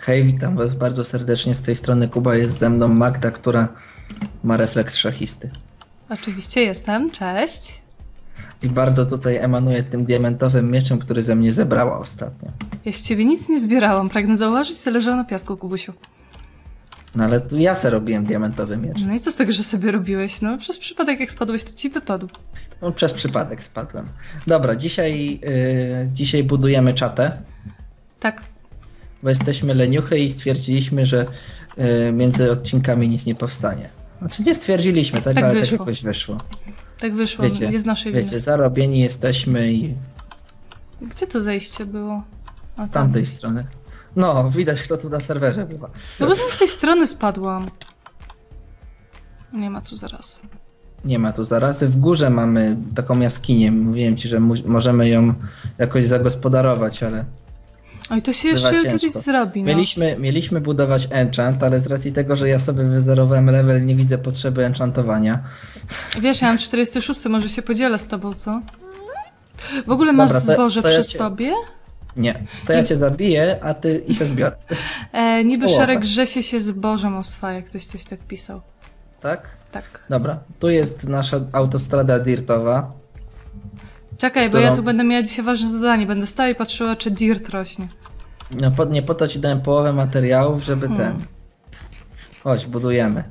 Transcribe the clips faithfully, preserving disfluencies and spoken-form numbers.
Hej, witam was bardzo serdecznie. Z tej strony Kuba, jest ze mną Magda, która ma refleks szachisty. Oczywiście jestem, cześć. I bardzo tutaj emanuje tym diamentowym mieczem, który ze mnie zebrała ostatnio. Ja z ciebie nic nie zbierałam, pragnę zauważyć, co leżało na piasku, Kubusiu. No ale tu ja se robiłem diamentowy miecz. No i co z tego, że sobie robiłeś? No przez przypadek jak spadłeś, to ci wypadł. No przez przypadek spadłem. Dobra, dzisiaj, yy, dzisiaj budujemy czatę. Tak. Bo jesteśmy leniuchy i stwierdziliśmy, że yy, między odcinkami nic nie powstanie. Znaczy nie stwierdziliśmy, tak, Tak ale wyszło. tak jakoś wyszło. Tak wyszło, Wiecie, nie z naszej winy. Wiecie, zarobieni jesteśmy i Gdzie to zejście było? A, z tam. tamtej strony. No, widać kto tu na serwerze bywa. No bo z tej strony spadłam. Nie ma tu zaraz. Nie ma tu zarazy. W górze mamy taką jaskinię. Mówiłem ci, że mu- możemy ją jakoś zagospodarować, ale Oj, to się bywa jeszcze kiedyś ciężko. zrobi, no. Mieliśmy, mieliśmy budować enchant, ale z racji tego, że ja sobie wyzerowałem level, nie widzę potrzeby enchantowania. Wiesz, ja mam czterdziesty szósty, może się podzielę z tobą, co? W ogóle masz Dobra, to- zboże to ja przy cię- sobie? Nie, to ja cię zabiję, a ty i się zbiorę. E, niby Połowę. szereg Grzesie się zbożem oswaja, ktoś coś tak pisał. Tak? Tak. Dobra, tu jest nasza autostrada dirtowa. Czekaj, bo Którą- ja tu będę miała dzisiaj ważne zadanie. Będę stała i patrzyła, czy dirt rośnie. No, po, nie po to ci dałem połowę materiałów, żeby Hmm. ten... Chodź, budujemy.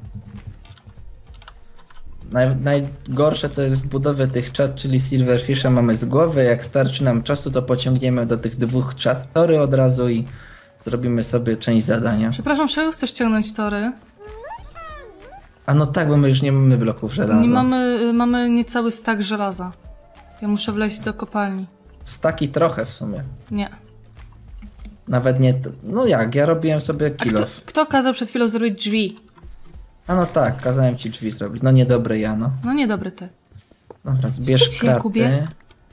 Naj, najgorsze to jest w budowie tych czat, czyli Silverfisha mamy z głowy. Jak starczy nam czasu, to pociągniemy do tych dwóch czat tory od razu i zrobimy sobie część zadania. Przepraszam, czego chcesz ciągnąć tory? A no tak, bo my już nie mamy bloków żelaza. Nie mamy, mamy niecały stak żelaza. Ja muszę wleźć do kopalni. Staki trochę w sumie. Nie. Nawet nie... t- No jak, ja robiłem sobie A kto, kilof. kto kazał przed chwilą zrobić drzwi? A no tak, kazałem ci drzwi zrobić. No niedobry ja, no. No niedobry ty. Dobra, zbierz Wstydź się, kraty. Jakubie.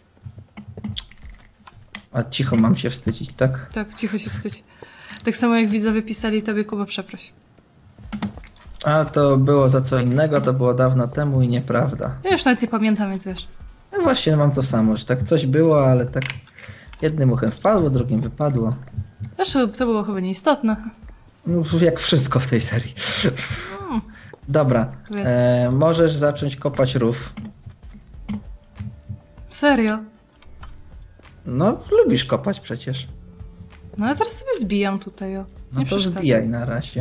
A cicho mam się wstydzić, tak? Tak, cicho się wstydź. Tak samo jak widzowie pisali tobie, Kuba, przeproś. A to było za co innego, to było dawno temu i nieprawda. Ja już nawet nie pamiętam, więc wiesz. No właśnie mam to samo, że tak coś było, ale tak jednym uchem wpadło, drugim wypadło. Zresztą to było chyba nieistotne. No, jak wszystko w tej serii. Hmm. Dobra, Tu jest. e, możesz zacząć kopać rów. Serio? No, lubisz kopać przecież. No ja teraz sobie zbijam tutaj, o. No Nie to przeszkadza. zbijaj na razie.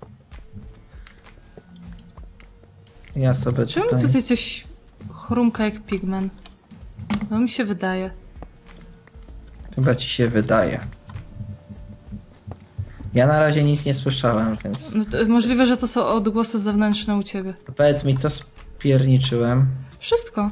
Ja sobie Czemu tutaj... tutaj coś chrumka jak pigment? No mi się wydaje. Chyba ci się wydaje. Ja na razie nic nie słyszałem, więc... No to możliwe, że to są odgłosy zewnętrzne u ciebie. Powiedz mi, co spierniczyłem. Wszystko.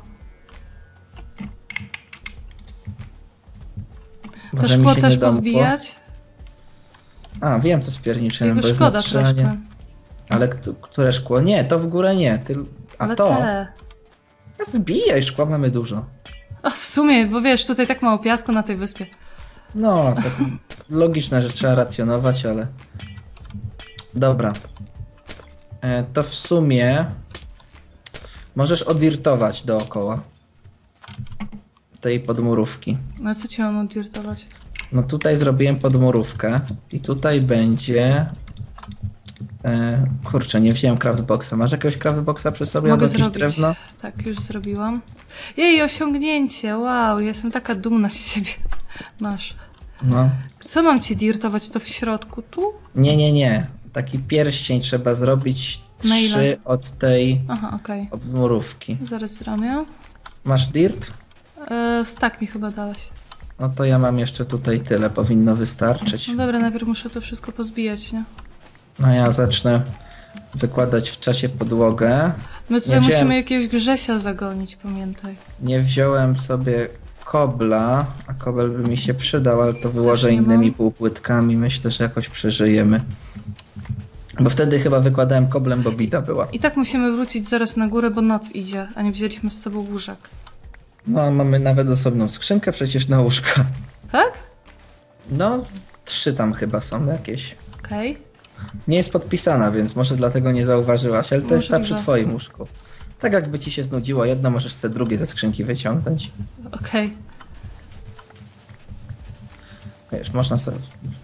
To Może mi szkło się też nie domkło. pozbijać? A, wiem co spierniczyłem, Jego bo jest szkoda natrzymanie. troszkę. Ale kt- które szkło? Nie, to w górę nie. Ty... A Ale to? te. No zbijaj, szkła mamy dużo. A w sumie, bo wiesz, tutaj tak mało piasku na tej wyspie. No, tak logiczne, że trzeba racjonować, ale... Dobra. E, to w sumie... Możesz odirtować dookoła tej podmurówki. No a co ci mam oddirtować? No tutaj zrobiłem podmurówkę i tutaj będzie... E, kurczę, nie wziąłem craftboxa. Masz jakiegoś craftboxa przy sobie? Mogę Albo jakieś zrobić. drewno? Tak, już zrobiłam. Jej, osiągnięcie, wow, ja jestem taka dumna z siebie. Masz. No. Co mam ci dirtować? To w środku tu? Nie, nie, nie. Taki pierścień trzeba zrobić Na ile? trzy od tej Aha, okej. podmurówki. Zaraz zrobię. Masz dirt? E, stak mi chyba dałeś. No to ja mam jeszcze tutaj tyle, powinno wystarczyć. No dobra, najpierw muszę to wszystko pozbijać, nie? No ja zacznę wykładać w czasie podłogę. My tutaj Nie wziąłem- musimy jakiegoś Grzesia zagonić, pamiętaj. Nie wziąłem sobie kobla, a kobel by mi się przydał, ale to wyłożę nie innymi mam. półpłytkami. Myślę, że jakoś przeżyjemy. Bo wtedy chyba wykładałem koblem, bo bida była. I tak musimy wrócić zaraz na górę, bo noc idzie, a nie wzięliśmy z sobą łóżek. No a mamy nawet osobną skrzynkę przecież na łóżka. Tak? No, trzy tam chyba są jakieś. Okej. Nie jest podpisana, więc może dlatego nie zauważyłaś, ale to jest ta przy Możliwe. twoim łóżku. Tak jakby ci się znudziło jedno, możesz sobie drugie ze skrzynki wyciągnąć. Okej. Wiesz, można sobie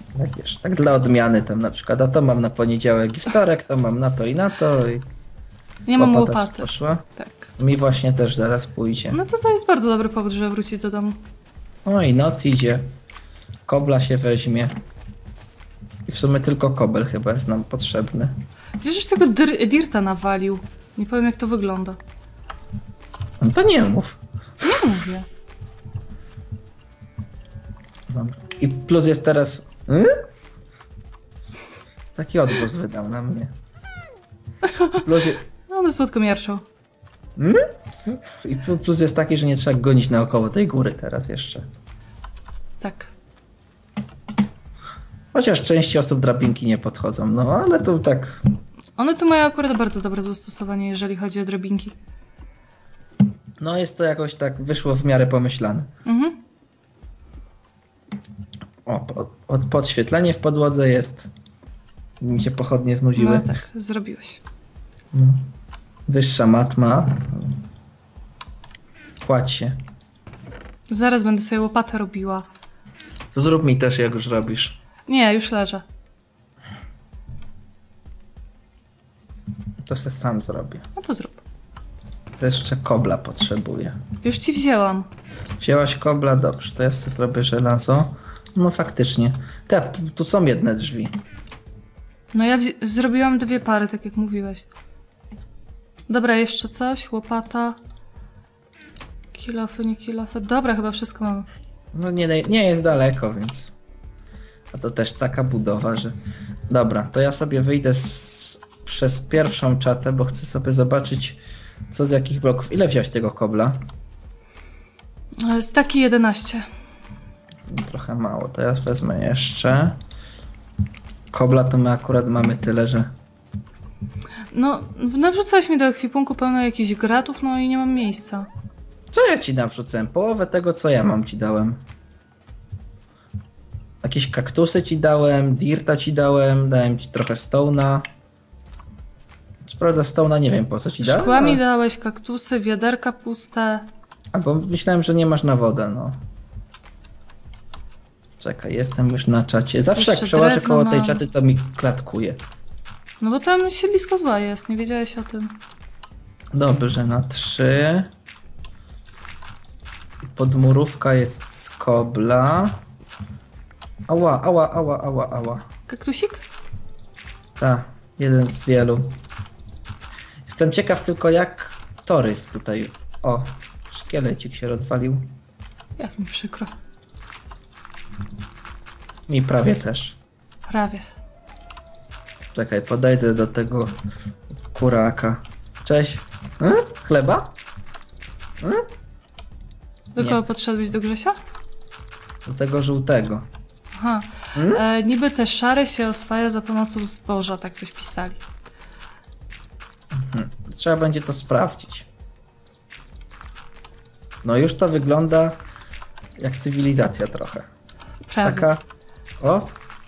Tak wiesz, tak dla odmiany tam na przykład, a to mam na poniedziałek i wtorek, to mam na to i na to i Nie mam łopata ci łopaty. poszła. Tak. Mi właśnie też zaraz pójdzie. No to to jest bardzo dobry powód, żeby wrócić do domu. No i noc idzie, kobla się weźmie. I w sumie tylko kobel chyba jest nam potrzebny. Gdzieżeś tego dir dirta nawalił? Nie powiem jak to wygląda. No to nie mów. Nie mówię. Dobra. I plus jest teraz... Hmm? Taki odgłos wydał na mnie. Plus, je... No one słodko miarczą. hmm? I plus jest taki, że nie trzeba gonić naokoło tej góry teraz jeszcze. Tak. Chociaż części osób drabinki nie podchodzą, no ale to tak... One tu mają akurat bardzo dobre zastosowanie, jeżeli chodzi o drabinki. No jest to jakoś tak wyszło w miarę pomyślane. Mhm. O, pod, od, podświetlenie w podłodze jest. Mi się pochodnie znudziły. No tak, zrobiłeś. No. Wyższa matma. Kładź się. Zaraz będę sobie łopatę robiła. To zrób mi też, jak już robisz. Nie, już leżę. To se sam zrobię. No to zrób. To jeszcze kobla potrzebuję. Już ci wzięłam. Wzięłaś kobla? Dobrze, to ja sobie zrobię żelazo. No faktycznie. Te, tu są jedne drzwi. No ja wzi- zrobiłam dwie pary, tak jak mówiłeś. Dobra, jeszcze coś? Łopata. Kilofy, nie kilofy. Dobra, chyba wszystko mamy. No nie, nie jest daleko, więc... A to też taka budowa, że... Dobra, to ja sobie wyjdę z... przez pierwszą czatę, bo chcę sobie zobaczyć, co z jakich bloków. Ile wziąć tego kobla? Staki jedenaście. Trochę mało, to ja wezmę jeszcze. Kobla to my akurat mamy tyle, że... No, nawrzucałeś mi do ekwipunku pełno jakichś gratów, no i nie mam miejsca. Co ja ci nawrzucałem? Połowę tego, co ja mam, ci dałem. Jakieś kaktusy ci dałem, dirta ci dałem, dałem ci trochę stone'a. Co prawda stone'a nie wiem, po co ci dałem. Szkła mi ale- dałeś, kaktusy, wiaderka puste. Albo myślałem, że nie masz na wodę, no. Czekaj, jestem już na czacie. Zawsze jak Jeszcze przełażę drewno koło tej mam. czaty, to mi klatkuje. No bo tam siedlisko zła jest, nie wiedziałeś o tym. Dobrze, na trzy. Podmurówka jest z kobla. Ała, ała, ała, ała, ała. Kaktusik? Tak, jeden z wielu. Jestem ciekaw tylko jak tory tutaj... O, szkielecik się rozwalił. Jak mi przykro. Mi prawie też. Prawie. Czekaj, podejdę do tego kuraka. Cześć. Hmm? Chleba? Hmm? Do Nie kogo chcę. podszedłeś, do Grzesia? Do tego żółtego. Aha. Hmm? E, niby te szary się oswaja za pomocą zboża, tak coś pisali. Hmm. Trzeba będzie to sprawdzić. No już to wygląda jak cywilizacja trochę. Prawie. Taka... O!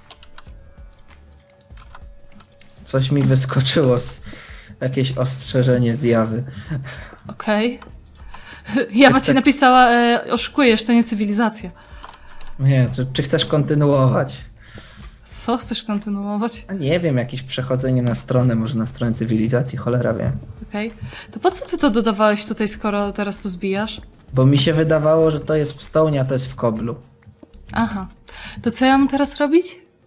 Coś mi wyskoczyło z... Jakieś ostrzeżenie zjawy. Okej. Jawa ci tak- napisała, e, oszukujesz, to nie cywilizacja. Nie, czy, czy chcesz kontynuować? Co chcesz kontynuować? A nie wiem, jakieś przechodzenie na stronę, może na stronę cywilizacji, cholera wie. Okej. To po co ty to dodawałeś tutaj, skoro teraz to zbijasz? Bo mi się wydawało, że to jest w stołnie, a to jest w koblu. Aha. To co ja mam teraz robić?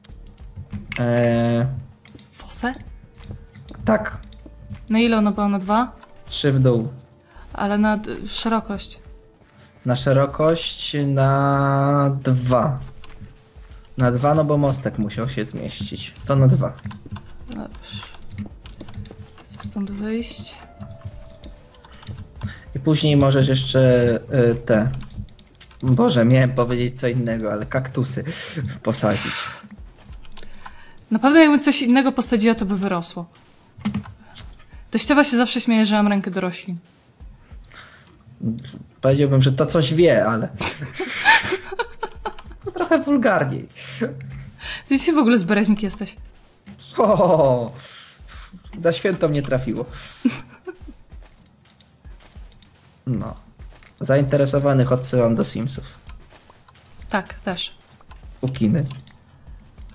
Eee, Fosę? tak, Na ile ono było? Na dwa? trzy w dół. Ale na d- szerokość. Na szerokość na dwa. Na dwa, no bo mostek musiał się zmieścić. To na dwa. Dobrze. Chcę stąd wyjść. I później możesz jeszcze y, te... Boże, miałem powiedzieć co innego, ale kaktusy posadzić. Na pewno jakbym coś innego posadziła, to by wyrosło. Teściowa się zawsze śmieje, że mam rękę do roślin. Powiedziałbym, że to coś wie, ale... To trochę wulgarniej. Ty dzisiaj w ogóle z Bereźnik jesteś. O, na święto mnie trafiło. No. Zainteresowanych odsyłam do Simsów. Tak, też. U kiny.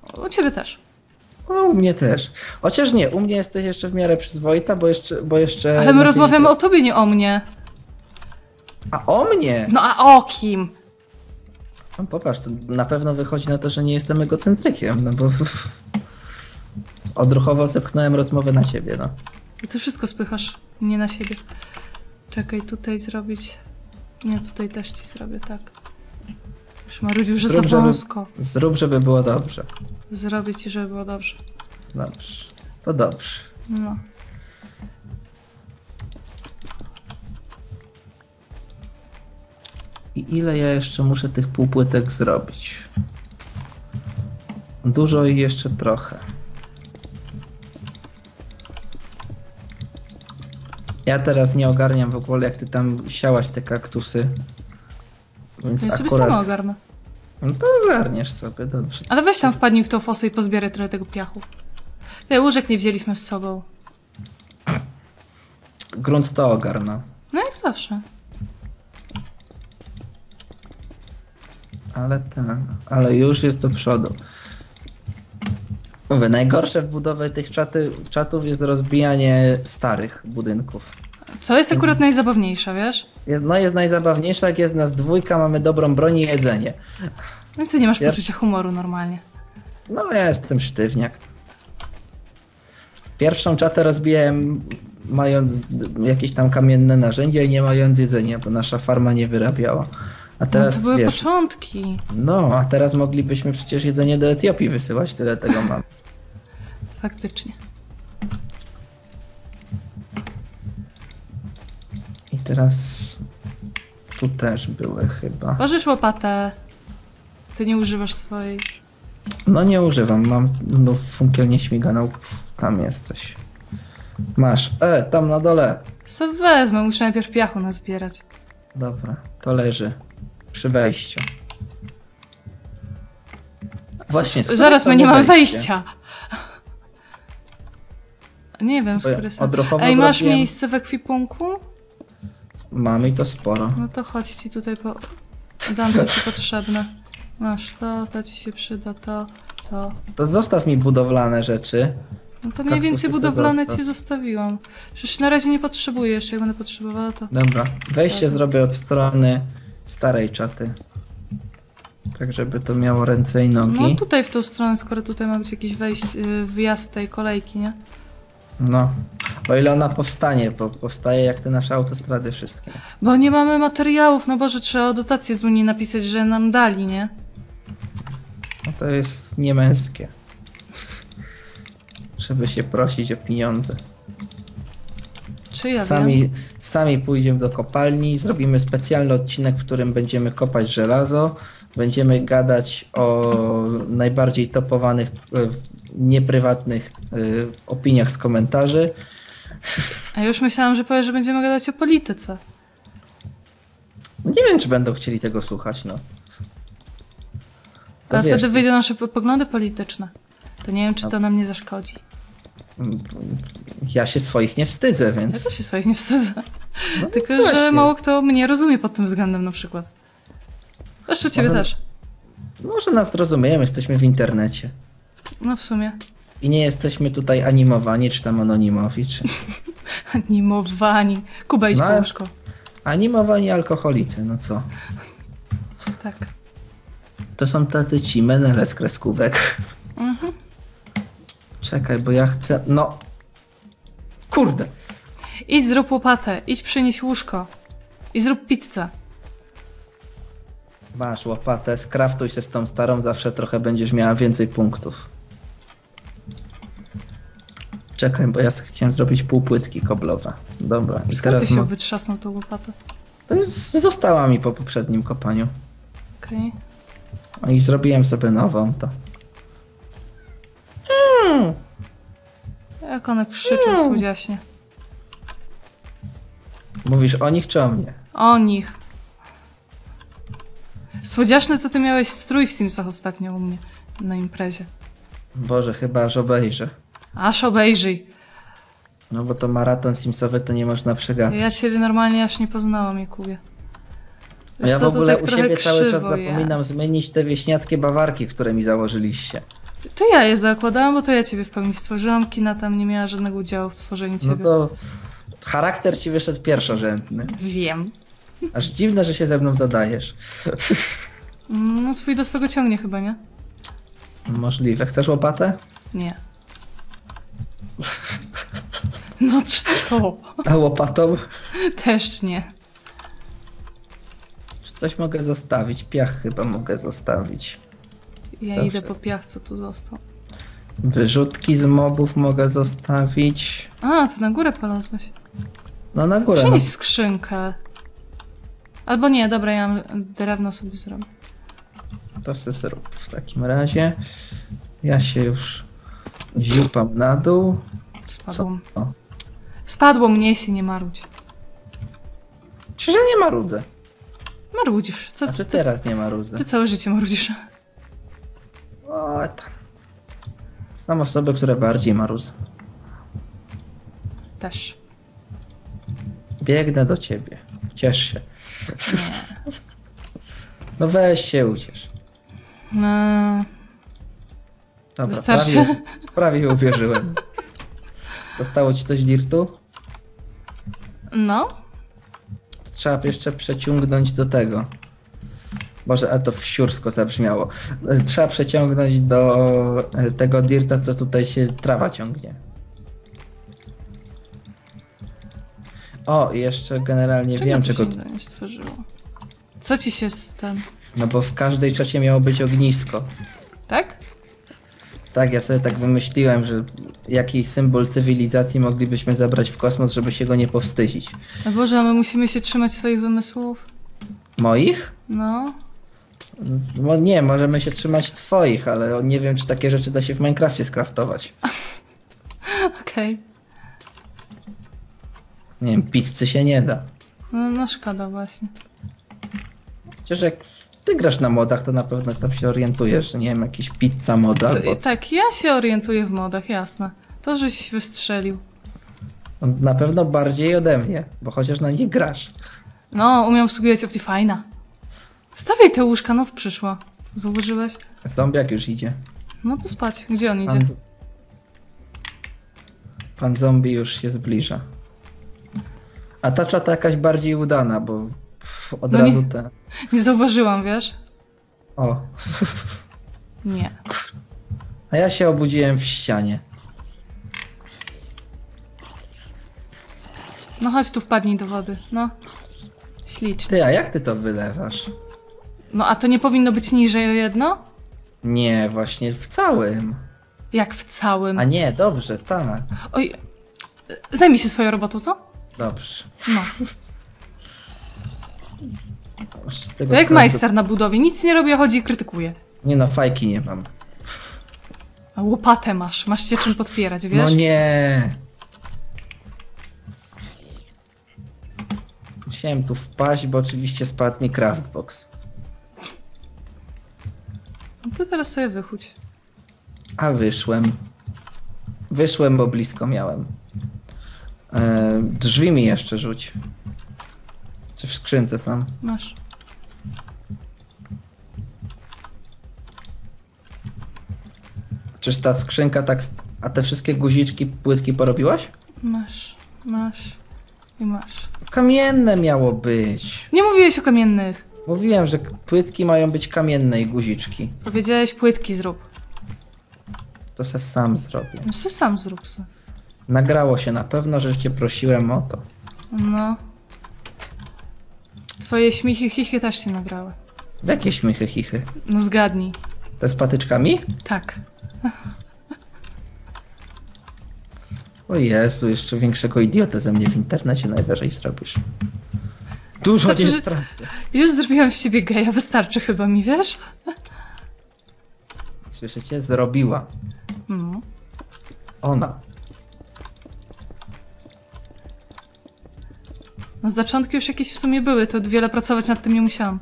U ciebie też. No, u mnie też. Chociaż nie, u mnie jesteś jeszcze w miarę przyzwoita, bo jeszcze... Bo jeszcze Ale my na rozmawiamy fizyce- o tobie, nie o mnie. A o mnie? No a o kim? No popatrz, to na pewno wychodzi na to, że nie jestem egocentrykiem, no bo... Odruchowo zepchnąłem rozmowę na ciebie, no. I ty wszystko spychasz nie na siebie. Czekaj, tutaj zrobić... Nie, tutaj też ci zrobię, tak. Już marudził, że za Zrób, żeby- wąsko. Zrób, żeby było dobrze. Zrobię ci, żeby było dobrze. Dobrze. To dobrze. No. I ile ja jeszcze muszę tych półpłytek zrobić? Dużo i jeszcze trochę. Ja teraz nie ogarniam w ogóle, jak ty tam siałaś te kaktusy. Więc Ja sobie sama akurat... ogarnę. No to ogarniesz sobie, dobrze. Ale weź tam wpadnij w tą fosę i pozbieraj trochę tego piachu. Nie, łóżek nie wzięliśmy z sobą. Grunt to ogarnął. No jak zawsze. Ale ten, ale już jest do przodu. Mówię, najgorsze w budowie tych czaty, czatów jest rozbijanie starych budynków. To jest akurat najzabawniejsze, wiesz? Jest, no jest najzabawniejsze, jak jest nas dwójka, mamy dobrą broń i jedzenie. No i ty nie masz Ja- poczucia humoru normalnie. No ja jestem sztywniak. Pierwszą czatę rozbiłem mając jakieś tam kamienne narzędzia i nie mając jedzenia, bo nasza farma nie wyrabiała. A No, teraz to były wiesz, początki. no a teraz moglibyśmy przecież jedzenie do Etiopii wysyłać, tyle tego mam. Faktycznie. I teraz tu też były chyba. Pożycz łopatę. Ty nie używasz swojej. No nie używam, mam no, funkiel nieśmiganą. Tam jesteś. Masz. E, tam na dole. Co wezmę, muszę najpierw piachu nazbierać. Dobra, to leży. Przy wejściu. Właśnie, skoro Zaraz, my samo nie mamy wejście? wejścia. Nie wiem, z Bo ja której odruchowo Ej, masz zrobiłem- miejsce w ekwipunku? Mamy i to sporo. No to chodź ci tutaj po... Dam co ci potrzebne. Masz to, to ci się przyda, to, to. To zostaw mi budowlane rzeczy. No to mniej więcej Kaktusy se budowlane zostaw. ci zostawiłam. Przecież na razie nie potrzebuję jeszcze, jak będę potrzebowała to... Dobra, wejście Dobra. zrobię od strony starej czaty. Tak, żeby to miało ręce i nogi. No tutaj w tą stronę, skoro tutaj ma być jakiś wejść, y, wyjazd tej kolejki, nie? No. O ile ona powstanie, bo powstaje jak te nasze autostrady wszystkie. Bo nie mamy materiałów, no Boże, trzeba o dotację z Unii napisać, że nam dali, nie? No to jest niemęskie. Żeby się prosić o pieniądze. Czy ja wiem? Sami, sami pójdziemy do kopalni, zrobimy specjalny odcinek, w którym będziemy kopać żelazo, będziemy gadać o najbardziej topowanych, e, nieprywatnych e, opiniach z komentarzy. A już myślałam, że powiesz, że będziemy gadać o polityce. Nie wiem, czy będą chcieli tego słuchać, no. To A wiesz, wtedy wyjdą nasze po- poglądy polityczne. To nie wiem, czy No. to nam nie zaszkodzi. ja się swoich nie wstydzę, Ja więc... też się swoich nie wstydzę. No Tylko, więc że właśnie. mało kto mnie rozumie pod tym względem na przykład. Zresztą ciebie Może- też. Może nas zrozumieją, jesteśmy w internecie. No w sumie. I nie jesteśmy tutaj animowani, czy tam anonimowi, czy... Animowani. Kuba, idź No, po łóżko. Animowani alkoholicy, no co? Tak. To są tacy ci menele z kreskówek. Mhm. Czekaj, bo ja chcę... No... Kurde! Idź zrób łopatę. Idź przynieś łóżko. I zrób pizzę. Masz łopatę, skraftuj się z tą starą, zawsze trochę będziesz miała więcej punktów. Czekaj, bo ja chciałem zrobić półpłytki koblowe. Dobra, i Skąd teraz ty się mo- wytrzasnął tą łopatę? to jest, została mi po poprzednim kopaniu. Okej. O, i zrobiłem sobie nową, to... Mm. Jak one krzyczą Mm. słodziaśnie. Mówisz o nich czy o mnie? O nich. Słodziaszny to ty miałeś strój w Simsach ostatnio u mnie. Na imprezie. Boże, chyba aż obejrzę. Aż obejrzyj. No bo to maraton simsowy to nie można przegapić. Ja ciebie normalnie aż nie poznałam, Jakubie. Wiesz Ja w co, to ogóle tak u trochę siebie cały czas krzywo zapominam jest. zmienić te wieśniackie bawarki, które mi założyliście. To ja je zakładałam, bo to ja ciebie w pełni stworzyłam. Kina tam nie miała żadnego udziału w tworzeniu No ciebie. to charakter ci wyszedł pierwszorzędny. Wiem. Aż dziwne, że się ze mną zadajesz. No swój do swego ciągnie chyba, nie? Możliwe. Chcesz łopatę? Nie. No czy co? A łopatą? Też nie. Czy coś mogę zostawić? Piach chyba mogę zostawić. Ja Zawsze. idę po piach, co tu został. Wyrzutki z mobów mogę zostawić. A, ty na górę polazłeś. No na górę. No. Przynieś skrzynkę. Albo nie, dobra, ja mam drewno sobie zrobię. To se zrób w takim razie. Ja się już ziupam na dół. Spadło. O. Spadło mnie, się nie marudź. Czy że nie marudzę? Marudzisz. Co, Znaczy ty, teraz nie marudzę. ty całe życie marudzisz. O, tam. Znam osoby, które bardziej marudzą. Też. Biegnę do ciebie. Ciesz się. No weź się uciesz. No, Dobra, wystarczy. prawie, prawie uwierzyłem. Zostało ci coś dirtu? No, Trzeba jeszcze przeciągnąć do tego. Boże, a to wsiursko zabrzmiało. Trzeba przeciągnąć do tego dirta, co tutaj się trawa ciągnie. O, i jeszcze generalnie czego wiem, tu czego... się nie stworzyło? Co ci się z tym... No bo w każdej czacie miało być ognisko. Tak? Tak, ja sobie tak wymyśliłem, że jaki symbol cywilizacji moglibyśmy zabrać w kosmos, żeby się go nie powstydzić. No Boże, a my musimy się trzymać swoich wymysłów? Moich? No. No nie, możemy się trzymać twoich, ale nie wiem, czy takie rzeczy da się w Minecrafcie skraftować. Okej. Nie wiem, pizzy się nie da. No, no szkoda właśnie. Chociaż jak ty grasz na modach, to na pewno tam się orientujesz, że nie wiem, jakiś pizza moda To, albo... tak, ja się orientuję w modach, jasne. To, żeś wystrzelił. Na pewno bardziej ode mnie, bo chociaż na nich grasz. No, umiem obsługiwać Optifine'a. Stawiaj te łóżka, noc przyszła. Zauważyłeś? Zombiak już idzie. No to spać. Gdzie on idzie? Pan, z... Pan zombie już się zbliża. A ta czata jakaś bardziej udana, bo pff, od No razu nie- te... Nie zauważyłam, wiesz? O, Nie. a ja się obudziłem w ścianie. No chodź tu, wpadnij do wody. No. Ślicznie. Ty, a jak ty to wylewasz? No a to nie powinno być niżej o jedno? Nie, właśnie w całym. Jak w całym. A nie, dobrze, tak. Oj, zajmij się swoją robotą, co? Dobrze. No. Z tego To jak wkładu- majster na budowie. Nic nie robi, a chodzi i krytykuje. Nie no, fajki nie mam. A łopatę masz. Masz się czym podpierać, wiesz? No nie. Musiałem tu wpaść, bo oczywiście spadł mi craftbox. No to teraz sobie wychudź. A wyszłem. Wyszłem, bo blisko miałem. E, drzwi mi jeszcze rzuć. Czy w skrzynce są? Masz. Czyż ta skrzynka tak... st- A te wszystkie guziczki, płytki porobiłaś? Masz. Masz. I masz. Kamienne miało być. Nie mówiłeś o kamiennych. Mówiłem, że k- płytki mają być kamienne i guziczki. Powiedziałeś płytki zrób. To se sam zrobię. No se sam zrób se. Nagrało się na pewno, że cię prosiłem o to. No. Twoje śmichy chichy też się nagrały. Jakie śmiechy, chichy? No zgadnij. Te z patyczkami? Tak. O Jezu, jeszcze większego idiotę ze mnie w internecie najwyżej zrobisz. Dużo Znaczy, nie że- stracę. Już zrobiłam z ciebie geja, wystarczy chyba mi, wiesz? Słyszycie? Zrobiła. No. Ona. No zaczątki już jakieś w sumie były, to wiele pracować nad tym nie musiałam.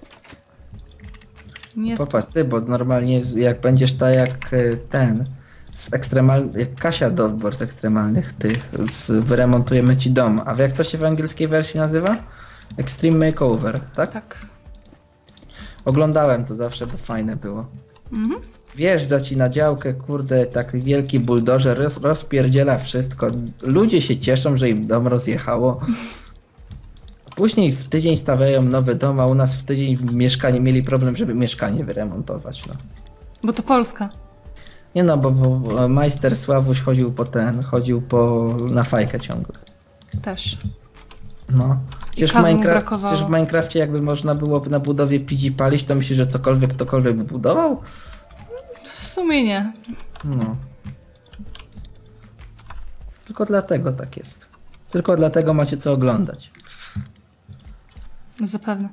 Nie. Popatrz, ty, bo normalnie z- jak będziesz ta jak y, ten, z ekstremal... jak Kasia Dowbor z ekstremalnych tych, z... wyremontujemy ci dom. A jak to się w angielskiej wersji nazywa? Extreme Makeover, tak? Tak. Oglądałem to zawsze, bo fajne było. Mhm. Wjeżdża ci na działkę, kurde, taki wielki buldożer, roz, rozpierdziela wszystko. Ludzie się cieszą, że im dom rozjechało. Później w tydzień stawiają nowy dom, a u nas w tydzień mieszkanie mieli problem, żeby mieszkanie wyremontować. No. Bo to Polska. Nie no, bo, bo majster Sławuś chodził po ten, chodził po na fajkę ciągle. Też. No. Przecież w, kawy mu Minecraft, brakowało. przecież w Minecrafcie jakby można było na budowie pić i palić, to myślisz, że cokolwiek ktokolwiek by budował? W sumie nie. No. Tylko dlatego tak jest. Tylko dlatego macie co oglądać. Zapewne.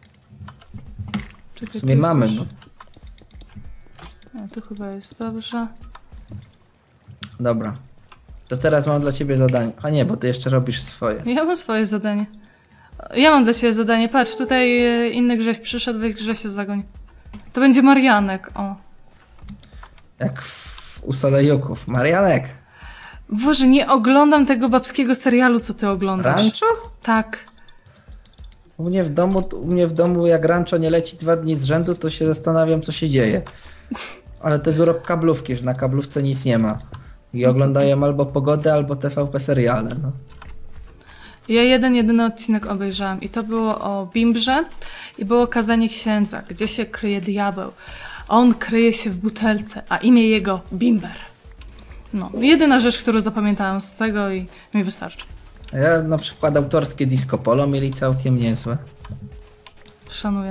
W Czekaj, sumie tu mamy, jest no. coś- A, tu chyba jest dobrze. Dobra. To teraz mam dla ciebie zadanie. A nie, bo ty jeszcze robisz swoje. Ja mam swoje zadanie. Ja mam dla ciebie zadanie. Patrz, tutaj e, inny Grześ przyszedł, weź Grzesia zagoń. To będzie Marianek, o. Jak w, u Solejuków. Marianek! Boże, nie oglądam tego babskiego serialu, co ty oglądasz. Rancho? Tak. U mnie w domu, u mnie w domu jak rancho nie leci dwa dni z rzędu, to się zastanawiam, co się dzieje. Ale to jest urok kablówki, że na kablówce nic nie ma. I oglądają albo pogodę, albo T V P seriale. No. Ja jeden, jedyny odcinek obejrzałam i to było o Bimbrze i było kazanie księdza, gdzie się kryje diabeł. On kryje się w butelce, a imię jego Bimber. No, jedyna rzecz, którą zapamiętałam z tego i mi wystarczy. Ja na przykład autorskie Disco Polo mieli całkiem niezłe. Szanuję.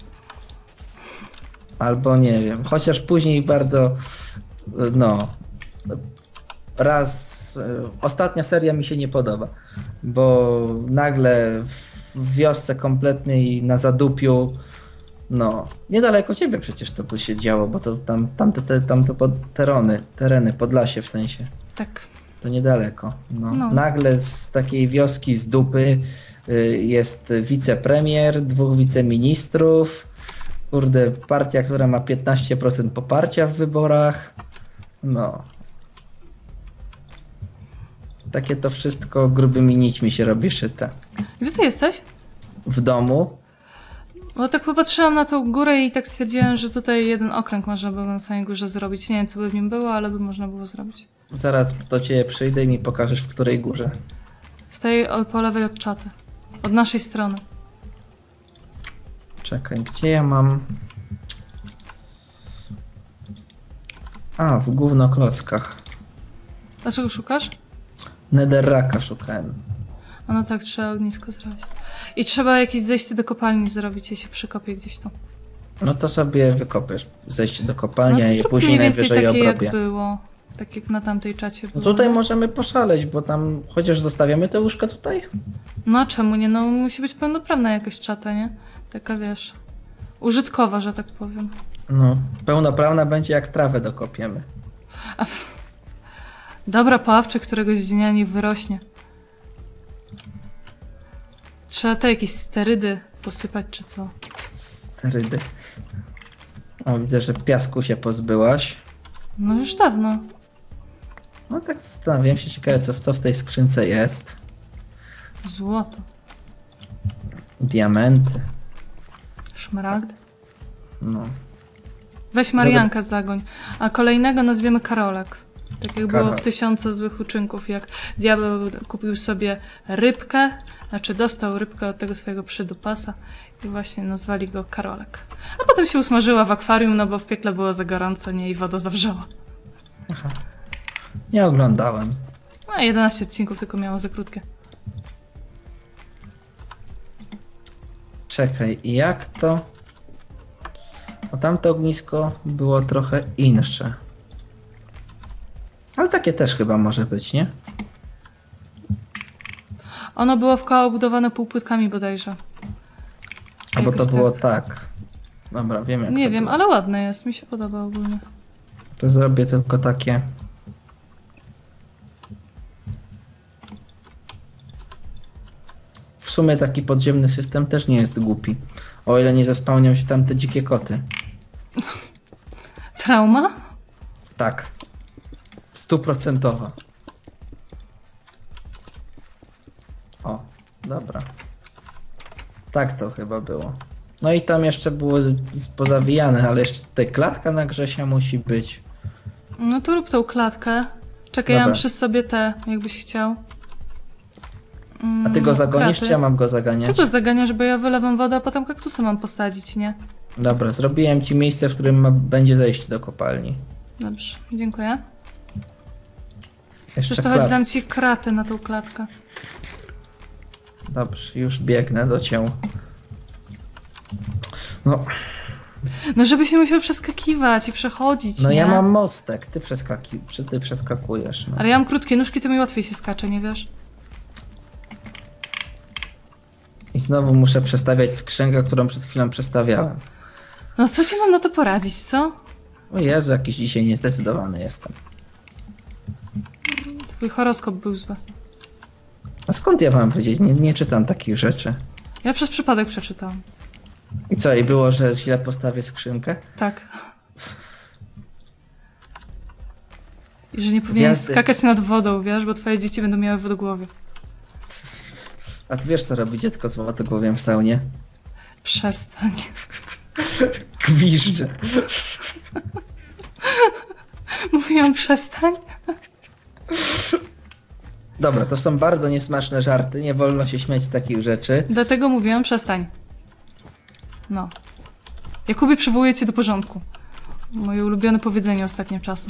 Albo nie wiem, chociaż później bardzo, no, raz, ostatnia seria mi się nie podoba, bo nagle w wiosce kompletnej na zadupiu, no, niedaleko ciebie przecież to by się działo, bo to tam, tamte, te, tamte pod, tereny, tereny, Podlasie w sensie, Tak. to niedaleko. No. No. Nagle z takiej wioski z dupy y, jest wicepremier, dwóch wiceministrów, kurde, partia, która ma piętnaście procent poparcia w wyborach. No. Takie to wszystko grubymi nićmi się robi szyte. Gdzie ty jesteś? W domu. Bo tak popatrzyłam na tą górę i tak stwierdziłam, że tutaj jeden okręg można było na samej górze zrobić. Nie wiem, co by w nim było, ale by można było zrobić. Zaraz do ciebie przyjdę i mi pokażesz, w której górze. W tej o- po lewej od czaty. Od naszej strony. Czekaj, gdzie ja mam... A, w gównoklockach. Dlaczego szukasz? Netherracka szukałem. A no tak, trzeba ognisko zrobić. I trzeba jakieś zejście do kopalni zrobić, ja się przykopię gdzieś tu. No to sobie wykopiesz zejście do No kopalni, to i zrób później mniej więcej najwyżej takie obrobię. jak było. Tak jak na tamtej czacie No było. tutaj możemy poszaleć, bo tam chociaż zostawiamy te łóżka tutaj? No a czemu nie? No musi być pełnoprawna jakaś czata, nie? Taka wiesz... Użytkowa, że tak powiem. No, pełnoprawna będzie jak trawę dokopiemy. Dobra, paławcze któregoś dnia nie wyrośnie. Trzeba te jakieś sterydy posypać, czy co? Sterydy. O, widzę, że piasku się pozbyłaś. No już dawno. No tak zastanawiam się, ciekawe co, co w tej skrzynce jest. Złoto. Diamenty. Szmaragd. No. Weź Marianka zagoń. A kolejnego nazwiemy Karolek. Tak jak było Karol. w Tysiące Złych Uczynków, jak diabeł kupił sobie rybkę, znaczy dostał rybkę od tego swojego przydupasa i właśnie nazwali go Karolek. A potem się usmażyła w akwarium, no bo w piekle było za gorąco, nie, i woda zawrzała. Aha. Nie oglądałem. A jedenaście odcinków tylko miało za krótkie. Czekaj, jak to... O tamto ognisko było trochę insze. Ale takie też chyba może być, nie? Ono było w koło budowane półpłytkami bodajże. Albo to Jakoś było tak. tak. Dobra, wiem jak Nie to wiem, było. ale ładne jest, mi się podoba ogólnie. To zrobię tylko takie... W sumie taki podziemny system też nie jest głupi. O ile nie zespełnią się tam te dzikie koty. Trauma? Tak. Stuprocentowa. O, dobra. Tak to chyba było. No i tam jeszcze było z- z- pozawijane, ale jeszcze tutaj klatka na Grzesia musi być. No to rób tą klatkę. Czekaj, ja mam Dobra. przy sobie te, jakbyś chciał. A ty go zagonisz, kraty. czy ja mam go zaganiać? Ty go zaganiasz, bo ja wylewam wodę, a potem kaktusy mam posadzić, nie? Dobra, zrobiłem ci miejsce, w którym ma, będzie zejście do kopalni. Dobrze, dziękuję. Jeszcze Przecież to chodź, klat. dam ci kraty na tą klatkę. Dobrze, już biegnę do cię. No, No żebyś nie musiał przeskakiwać i przechodzić, no nie? ja mam mostek, ty, przeskaki, przy- ty przeskakujesz. No. Ale ja mam krótkie nóżki, to mi łatwiej się skacze, nie wiesz? I znowu muszę przestawiać skrzynkę, którą przed chwilą przestawiałem. No co ci mam na to poradzić, co? O Jezu, jakiś dzisiaj niezdecydowany jestem. Twój horoskop był zły. A skąd ja mam wiedzieć? Nie, nie czytam takich rzeczy. Ja przez przypadek przeczytałam. I co, i było, że źle postawię skrzynkę? Tak. I że nie powinien Gwiazdy. skakać nad wodą, wiesz, bo twoje dzieci będą miały wodogłowie. A ty wiesz, co robi dziecko z wodogłowiem w saunie? Przestań. Gwiżdże. Mówiłam przestań. Dobra, to są bardzo niesmaczne żarty, nie wolno się śmiać z takich rzeczy. Dlatego mówiłam przestań. No. Jakubie, przywołuję cię do porządku. Moje ulubione powiedzenie ostatnim czasem.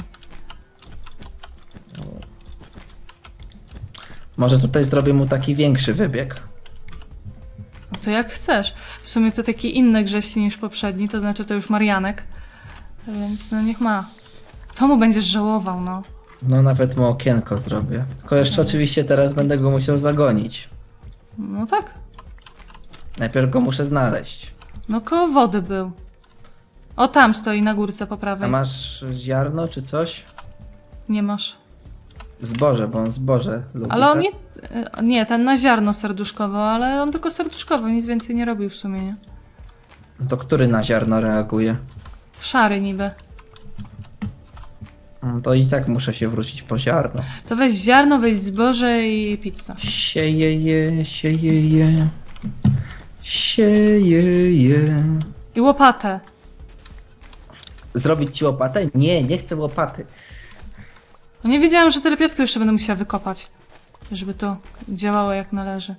Może tutaj zrobię mu taki większy wybieg. No to jak chcesz. W sumie to taki inny grześci niż poprzedni, to znaczy to już Marianek. Więc no niech ma. Co mu będziesz żałował, no? No nawet mu okienko zrobię. Tylko jeszcze oczywiście teraz będę go musiał zagonić. No tak. Najpierw go muszę znaleźć. No koło wody był. O, tam stoi na górce po A prawej. masz ziarno czy coś? Nie masz. Zboże, bo on zboże lubi. Ale on tak? nie... e, Nie, ten na ziarno serduszkowo, ale on tylko serduszkowo, nic więcej nie robił w sumie, nie? No to który na ziarno reaguje? Szary niby. No to i tak muszę się wrócić po ziarno. To weź ziarno, weź zboże i pizza. Sieje je, sieje je. Sieje je. I łopatę. Zrobić ci łopatę? Nie, nie chcę łopaty. No nie wiedziałam, że tyle piasku jeszcze będę musiała wykopać. Żeby to działało jak należy.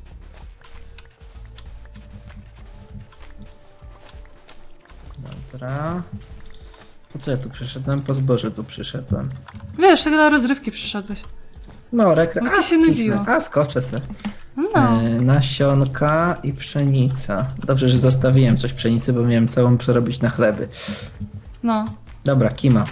Dobra. Po co ja tu przyszedłem? Po zboże tu przyszedłem. Wiesz, tak dla rozrywki przyszedłeś. No, reklam. Bo ci się nudziło. A, skoczę se. No. E, nasionka i pszenica. Dobrze, że zostawiłem coś pszenicy, bo miałem całą przerobić na chleby. No. Dobra, kima.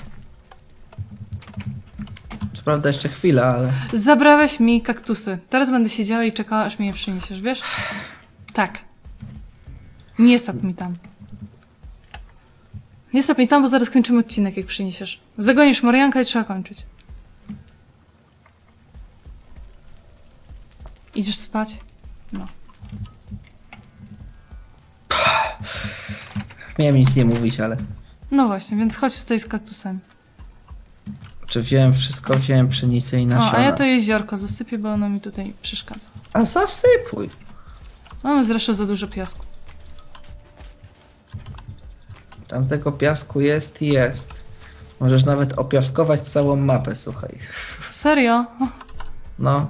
Co prawda jeszcze chwila, ale... Zabrałeś mi kaktusy. Teraz będę siedziała i czekała, aż mi je przyniesiesz, wiesz? Tak. Nie sap mi tam. Nie sap mi tam, bo zaraz kończymy odcinek, jak przyniesiesz. Zagonisz Marianka i trzeba kończyć. Idziesz spać? No. Miałem nic nie mówić, ale... No właśnie, więc chodź tutaj z kaktusami. Czy wziąłem wszystko? Wziąłem pszenicę i O, nasiona. a ja to jeziorko zasypię, bo ono mi tutaj przeszkadza. A zasypuj. Mamy zresztą za dużo piasku. Tam tego piasku jest i jest. Możesz nawet opiaskować całą mapę, słuchaj. Serio? No.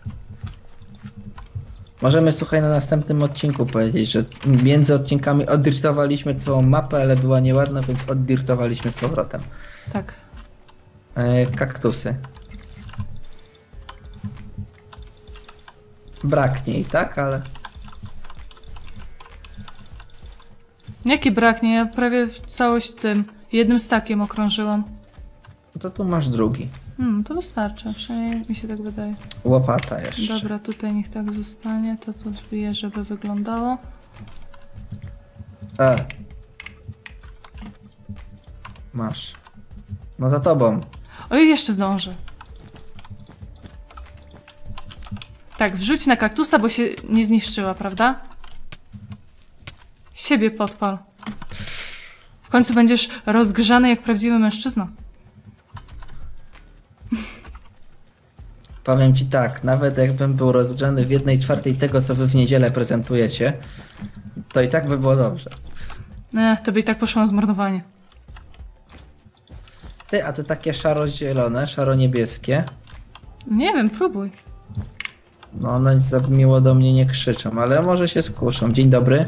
Możemy, słuchaj, na następnym odcinku powiedzieć, że między odcinkami oddirtowaliśmy całą mapę, ale była nieładna, więc oddirtowaliśmy z powrotem. Tak. E, kaktusy. Braknie i tak, ale... Jaki braknie? Ja prawie w całość tym jednym stakiem okrążyłam. No to tu masz drugi. Hmm, to wystarczy, przynajmniej mi się tak wydaje. Łopata jeszcze. Dobra, tutaj niech tak zostanie, to tu zbiję, żeby wyglądało. E. Masz. No za tobą. Oj, jeszcze zdążę. Tak, wrzuć na kaktusa, bo się nie zniszczyła, prawda? Siebie podpal. W końcu będziesz rozgrzany jak prawdziwy mężczyzna. Powiem ci tak, nawet jakbym był rozgrzany w jednej czwartej tego, co wy w niedzielę prezentujecie, To i tak by było dobrze. Nie, to by i tak poszło na zmarnowanie. Ty, a te takie szaro-zielone, szaro-niebieskie, Nie wiem, próbuj. no one za miło do mnie nie krzyczą, ale może się skuszą. Dzień dobry.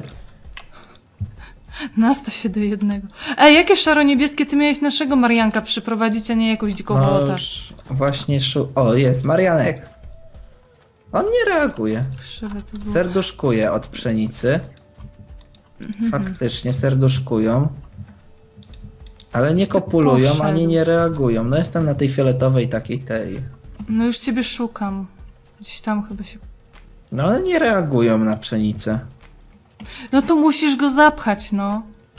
Nastaw się do jednego. Ej, jakie szaro-niebieskie? Ty miałeś naszego Marianka przyprowadzić, a nie jakąś dziką No wołotę. już właśnie szu... O, jest, Marianek. On nie reaguje. Krzywe to było. Serduszkuje od pszenicy. Faktycznie serduszkują. Ale nie Gdzieś ty kopulują, poszedł. ani nie reagują. No jestem na tej fioletowej takiej tej. No już ciebie szukam. Gdzieś tam chyba się... No ale nie reagują na pszenicę. No to musisz go zapchać, no.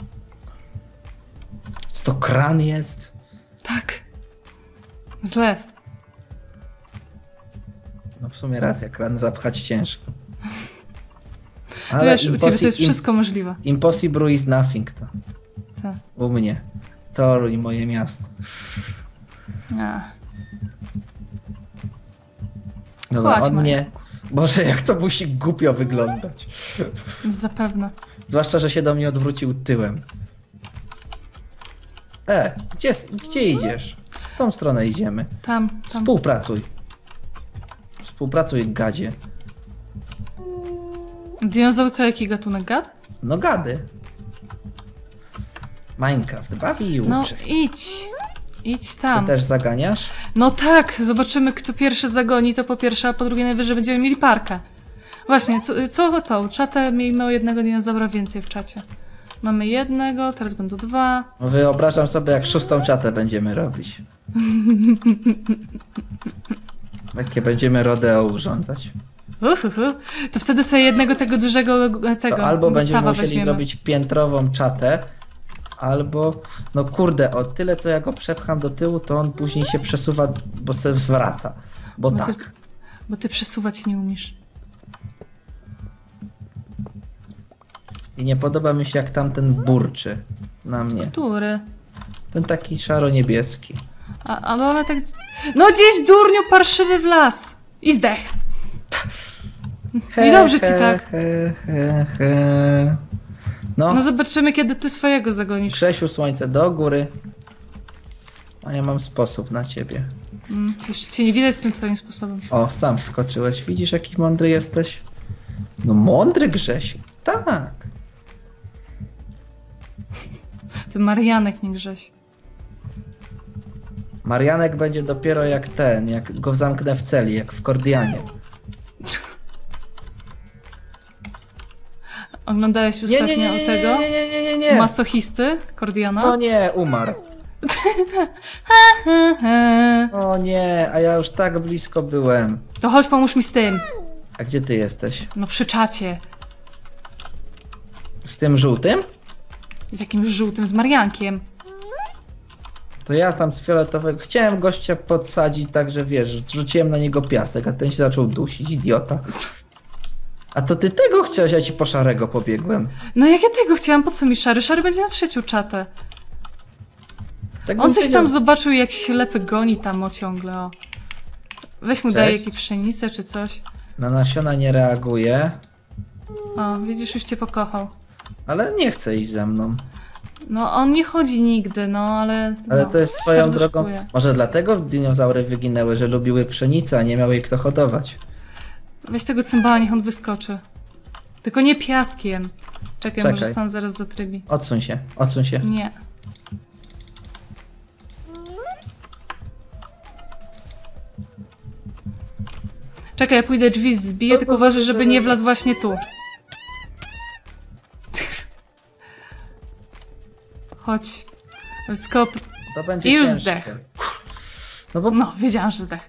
Co to kran jest? Tak. Zlew. No w sumie raz, jak kran zapchać ciężko. Wiesz, u ciebie to jest impossi- wszystko możliwe. Impossible is nothing to. Tak. U mnie. Toruń, moje miasto. A. Dobra, Chodź, on Maja. nie... Boże, jak to musi głupio wyglądać. Zapewne. Zwłaszcza, że się do mnie odwrócił tyłem. E, gdzie, gdzie idziesz? W tą stronę idziemy. Tam, tam. Współpracuj. Współpracuj, gadzie. Dinozaur to jaki gatunek gad? No gady. Minecraft bawi i uczy. No idź. Idź Ty tam. też zaganiasz? No tak, zobaczymy kto pierwszy zagoni, to po pierwsze, a po drugie najwyżej będziemy mieli parkę. Właśnie, co, co to? Czatę miejmy o jednego dinozaura więcej w czacie. Mamy jednego, teraz będą dwa. No wyobrażam sobie, jak szóstą czatę będziemy robić. Takie będziemy rodeo urządzać. Uhuhu. To wtedy sobie jednego tego dużego tego To albo będziemy Gustawa musieli weźmiemy. zrobić piętrową czatę, albo... No kurde, o tyle co ja go przepcham do tyłu, to on później się przesuwa, bo se wraca. Bo Bo tak. ty, bo ty przesuwać nie umiesz. I nie podoba mi się, jak tamten burczy na mnie. Który? Ten taki szaro-niebieski. A, ale one tak... No gdzieś durniu parszywy w las! I zdech! I dobrze ci he, tak. He, he, he. No, No zobaczymy kiedy ty swojego zagonisz. Grzesiu, słońce do góry. A ja mam sposób na ciebie. Mm, jeszcze cię nie widać z tym twoim sposobem. O, sam wskoczyłeś. Widzisz, jaki mądry jesteś? No mądry, Grzesiu. Tak. Ty Marianek, nie Grześ. Marianek będzie dopiero jak ten, jak go zamknę w celi, jak w Kordianie. Oglądałeś Nie, ostatnio nie, nie, nie, tego? nie, nie, nie, nie, nie. Masochisty? Kordiana? No nie, umarł. O nie, a ja już tak blisko byłem. To chodź pomóż mi z tym. A gdzie ty jesteś? No przy czacie. Z tym żółtym? Z jakimś żółtym, z Mariankiem. To ja tam z fioletowego chciałem gościa podsadzić, tak że wiesz, zrzuciłem na niego piasek, a ten się zaczął dusić, idiota. A to ty tego chciałeś, ja ci po szarego pobiegłem. No jak ja tego chciałam, po co mi szary? Szary będzie na trzecią czatę. Tak On bym coś wiedział. tam zobaczył, jak ślepy goni tam o ciągle, o. Weź mu Cześć. daj jakieś pszenicę czy coś. Na nasiona nie reaguje, O, widzisz, już cię pokochał. ale nie chce iść ze mną. No on nie chodzi nigdy, no ale... Ale no, to jest swoją drogą. serduszkuje. Może dlatego dinozaury wyginęły, że lubiły pszenicę, a nie miały jej kto hodować. Weź tego cymbała, niech on wyskoczy. Tylko nie piaskiem. Czekaj, Czekaj. może sam zaraz zatrybi. Odsuń się, odsuń się. Nie. Czekaj, ja pójdę drzwi zbiję, tylko uważaj, żeby nie wlazł właśnie tu. Chodź. Skop. To będzie I już ciężkie. zdech. No bo No, wiedziałam, że zdech.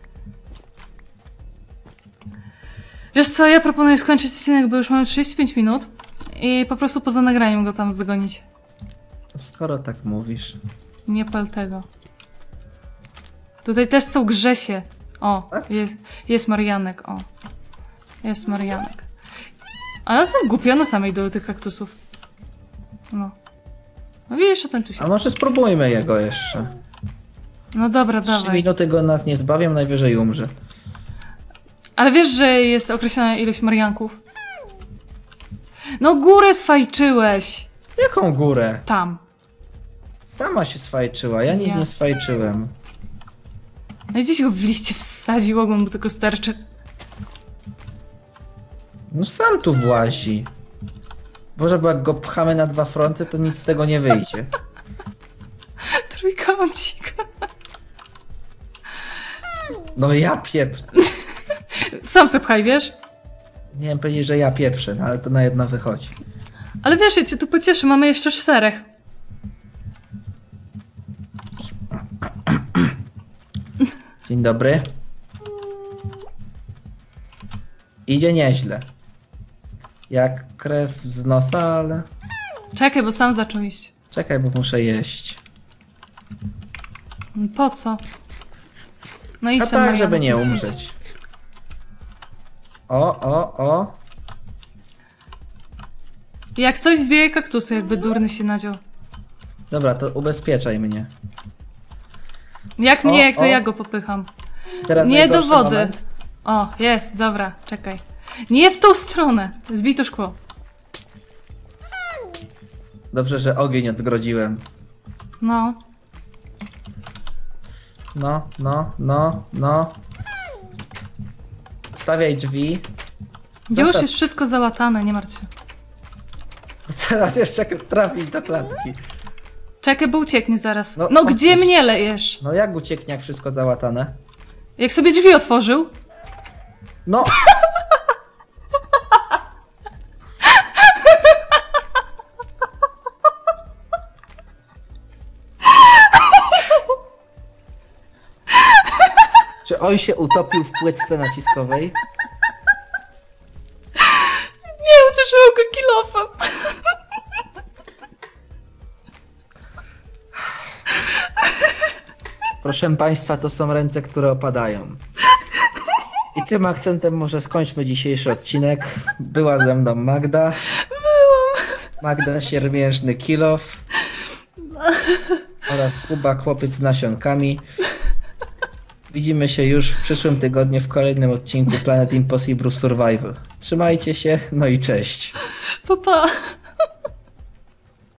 Wiesz co, ja proponuję skończyć odcinek, bo już mamy trzydzieści pięć minut i po prostu poza nagraniem go tam zagonić. skoro tak mówisz. Nie pal tego. Tutaj też są Grzesie. O, Tak? jest, jest Marianek, o. Jest Marianek. Ale są głupie, one same idą do tych kaktusów. No. No widzisz, że ten tu się... A może spróbujmy jego jeszcze. No dobra, Trzy dawaj. minuty go nas nie zbawią, najwyżej umrze. Ale wiesz, że jest określona ilość Marianków? No górę sfajczyłeś. Jaką górę? Tam. Sama się swajczyła, ja nic Jasne. nie swajczyłem. No i gdzieś go w liście wsadził, ogólnie mu tylko sterczy. No sam tu włazi. Boże, bo jak go pchamy na dwa fronty, to nic z tego nie wyjdzie. Trójkącik. No ja piep... Sam se pchaj, wiesz? Nie wiem powiedzieć, że ja pieprzę, no ale to na jedno wychodzi. Ale wiesz, ja cię tu pocieszę, mamy jeszcze czterech. Dzień dobry. Idzie nieźle. Jak krew z nosa, ale... Czekaj, bo sam zaczął iść. Czekaj, bo muszę jeść. Po co? No i A tak, żeby nie umrzeć. O, o, o. Jak coś zbije kaktusy, jakby durny się nadział. Dobra, to ubezpieczaj mnie. Jak O, mnie, jak to o. ja go popycham. Teraz Nie do najgorszy wody. moment. O, jest, dobra, czekaj. Nie w tą stronę. Zbij to szkło. Dobrze, że ogień odgrodziłem. No. No, no, no, no. Stawiaj drzwi. Już Zostaw- jest wszystko załatane, nie martw się. Teraz jeszcze trafić do klatki. Czekaj, bo ucieknie zaraz. No, No, o, gdzie coś. mnie lejesz? No jak ucieknie, jak wszystko załatane? Jak sobie drzwi otworzył? No! Czy on się utopił w płytce naciskowej? Nie, uderzyło go kilofem. Proszę państwa, to są ręce, które opadają. I tym akcentem może skończmy dzisiejszy odcinek. Była ze mną Magda. Byłam. Magda Siermiężny Kilof. Oraz Kuba Chłopiec z nasionkami. Widzimy się już w przyszłym tygodniu w kolejnym odcinku Planet Impossible Survival. Trzymajcie się, no i cześć. Pa, pa.